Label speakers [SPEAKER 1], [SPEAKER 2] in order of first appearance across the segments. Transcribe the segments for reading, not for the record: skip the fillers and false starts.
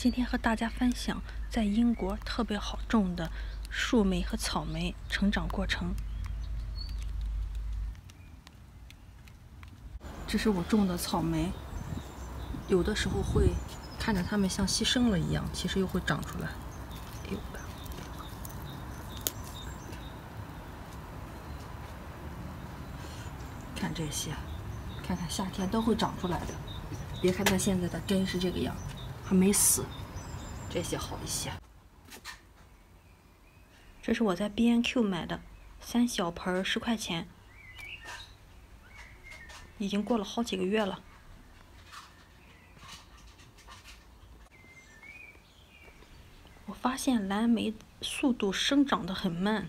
[SPEAKER 1] 今天和大家分享在英国特别好种的树莓和草莓成长过程。这是我种的草莓，有的时候会看着它们像牺牲了一样，其实又会长出来。哎呦！看这些，看看夏天都会长出来的。别看它现在的根是这个样，还没死。这些好一些。这是我在 B&Q 买的，3小盆10块钱，已经过了好几个月了。我发现蓝莓速度生长得很慢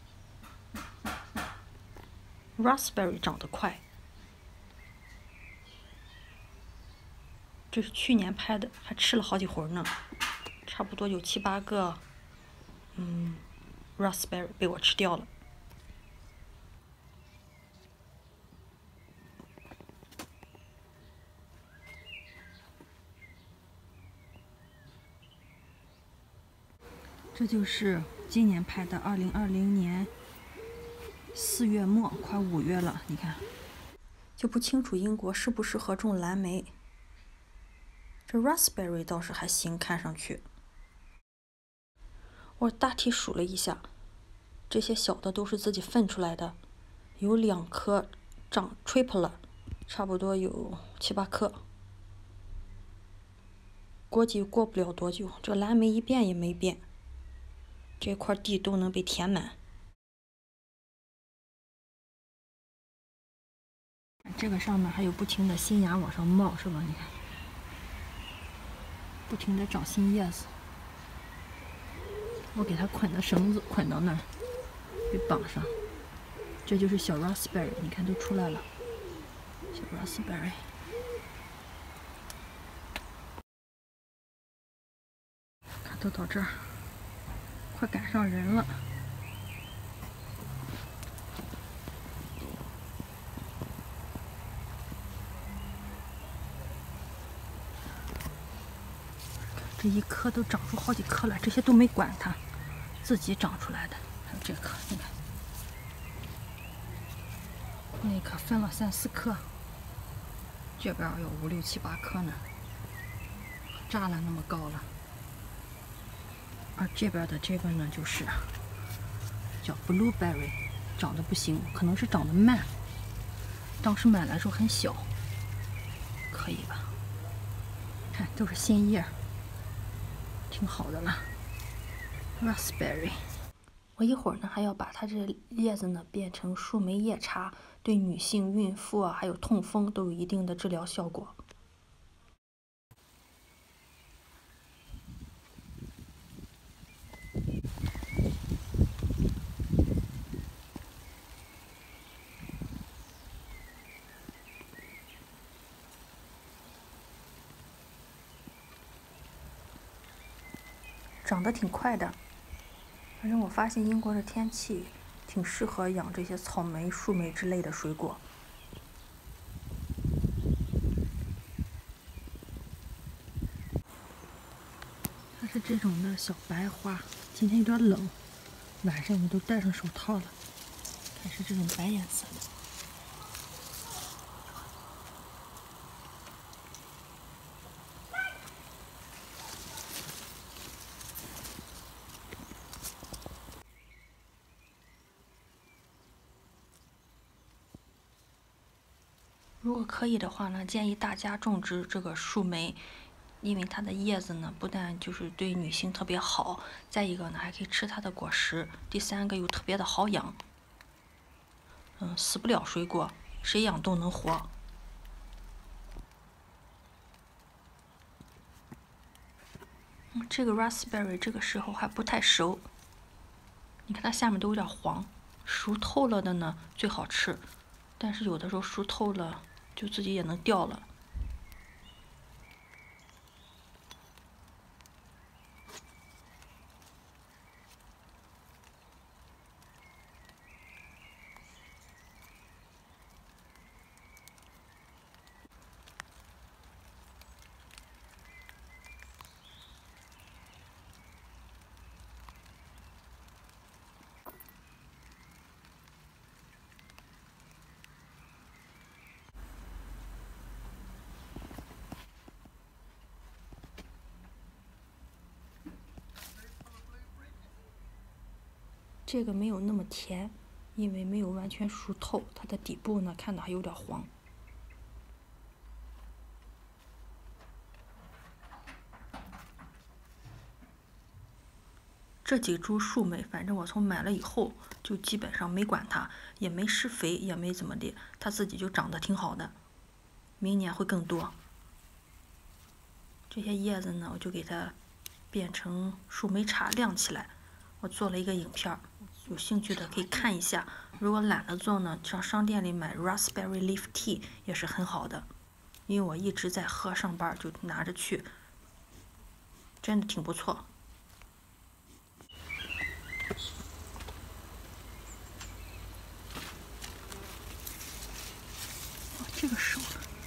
[SPEAKER 1] ，Raspberry 长得快。这是去年拍的，还吃了好几回呢，差不多有7、8个，Raspberry 被我吃掉了。这就是今年拍的，2020年4月末，快5月了。你看，就不清楚英国适不适合种蓝莓。这 Raspberry 倒是还行，看上去。我大体数了一下，这些小的都是自己分出来的，有2颗长 triple 了，差不多有7、8颗。估计过不了多久，这蓝莓一变也没变，这块地都能被填满。这个上面还有不停的新芽往上冒，是吧？你看，不停的长新叶子。我给它捆的绳子捆到那儿，给绑上。这就是小 raspberry， 你看都出来了。小 raspberry， 看都到这儿，快赶上人了。这一棵都长出好几颗了，这些都没管它，自己长出来的。还有这棵，你看，那棵分了3、4颗，这边有5、6、7、8颗呢，栅栏那么高了。而这边的这个呢，就是叫 blueberry， 长得不行，可能是长得慢。当时买来的时候很小，可以吧？看都是新叶。挺好的了 ，raspberry。我一会儿呢还要把它这叶子呢变成树莓叶茶，对女性、孕妇啊还有痛风都有一定的治疗效果。长得挺快的，反正我发现英国的天气挺适合养这些草莓、树莓之类的水果。它是这种的小白花，今天有点冷，晚上我都戴上手套了。看是这种白颜色的。如果可以的话呢，建议大家种植这个树莓，因为它的叶子呢，不但就是对女性特别好，再一个呢，还可以吃它的果实，第3个又特别的好养。死不了水果，谁养都能活。这个 raspberry 这个时候还不太熟，你看它下面都有点黄，熟透了的呢最好吃，但是有的时候熟透了就自己也能掉了。 这个没有那么甜，因为没有完全熟透，它的底部呢看到还有点黄。这几株树莓，反正我从买了以后就基本上没管它，也没施肥，也没怎么的，它自己就长得挺好的。明年会更多。这些叶子呢，我就给它变成树莓茶晾起来。我做了一个影片，有兴趣的可以看一下。如果懒得做呢，上商店里买 raspberry leaf tea 也是很好的，因为我一直在喝，上班就拿着去，真的挺不错。这个手。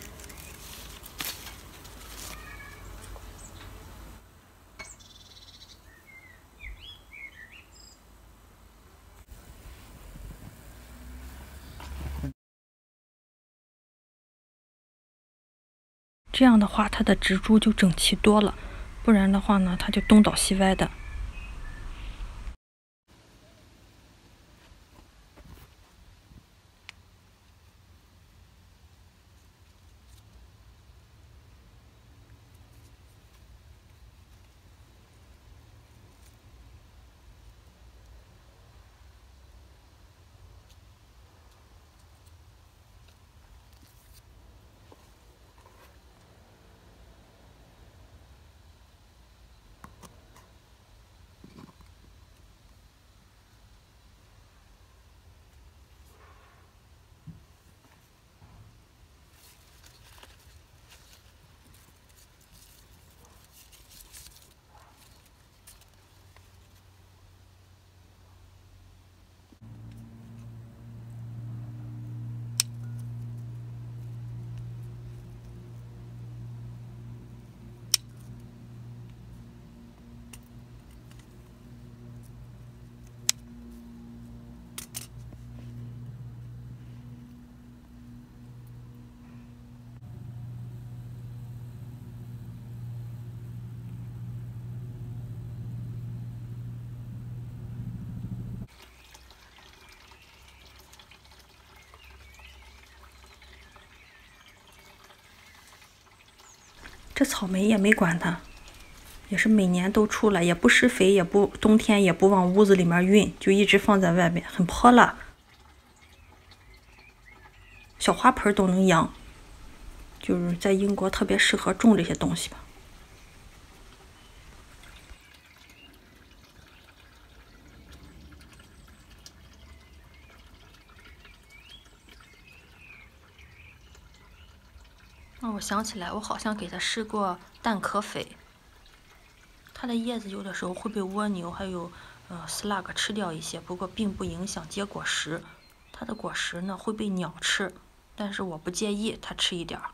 [SPEAKER 1] 这样的话，它的植株就整齐多了，不然的话呢，它就东倒西歪的。这草莓也没管它，也是每年都出来，也不施肥，也不冬天也不往屋子里面运，就一直放在外面，很泼辣。小花盆都能养，就是在英国特别适合种这些东西吧。哦，我想起来，我好像给它施过蛋壳肥。它的叶子有的时候会被蜗牛还有slug 吃掉一些，不过并不影响结果实。它的果实呢会被鸟吃，但是我不介意它吃一点儿。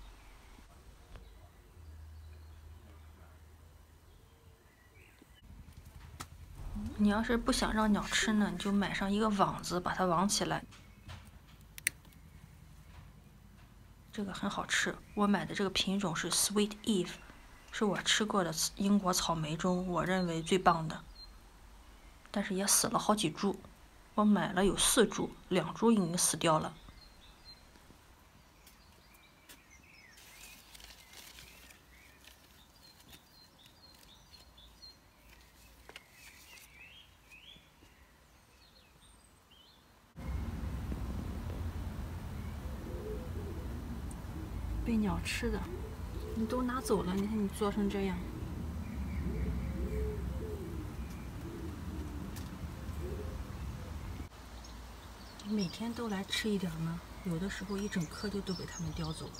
[SPEAKER 1] 你要是不想让鸟吃呢，你就买上一个网子，把它网起来。这个很好吃，我买的这个品种是 Sweet Eve， 是我吃过的英国草莓中我认为最棒的。但是也死了好几株，我买了有4株，2株已经死掉了。被鸟吃的，你都拿走了，你看你做成这样。你每天都来吃一点吗？有的时候一整颗就都被它们叼走。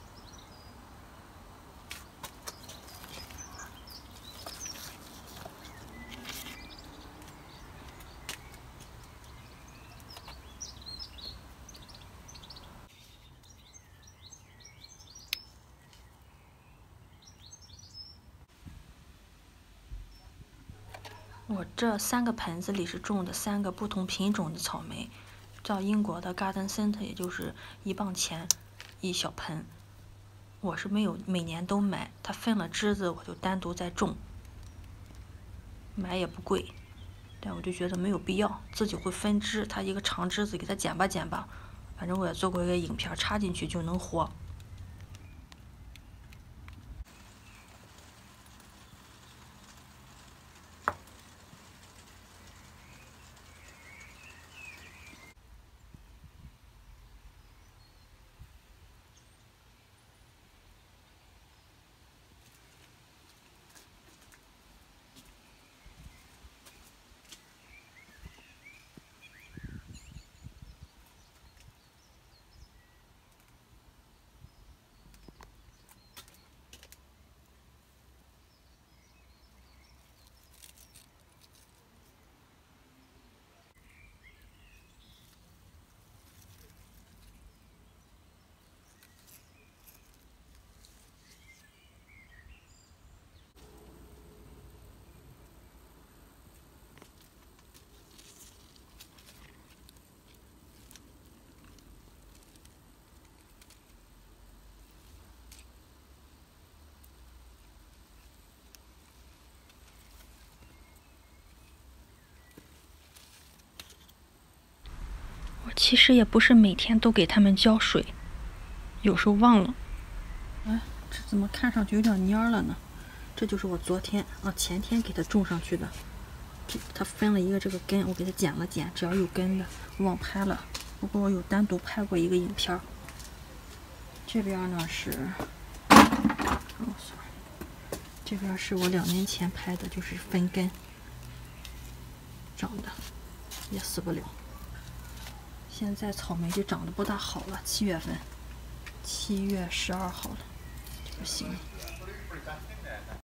[SPEAKER 1] 我这3个盆子里是种的3个不同品种的草莓，照英国的 Garden Center 也就是1磅钱一小盆。我是没有每年都买，它分了枝子我就单独再种，买也不贵。 但我就觉得没有必要，自己会分枝，它一个长枝子给它剪吧剪吧，反正我也做过一个影片，插进去就能活。我其实也不是每天都给它们浇水，有时候忘了。哎，这怎么看上去有点蔫了呢？这就是我昨天前天给它种上去的。它分了一个这个根，我给它剪了剪，只要有根的，我忘拍了。不过我有单独拍过一个影片。这边呢是，这边是我2年前拍的，就是分根长的，也死不了。现在草莓就长得不大好了，7月份，7月12号了，就不行了。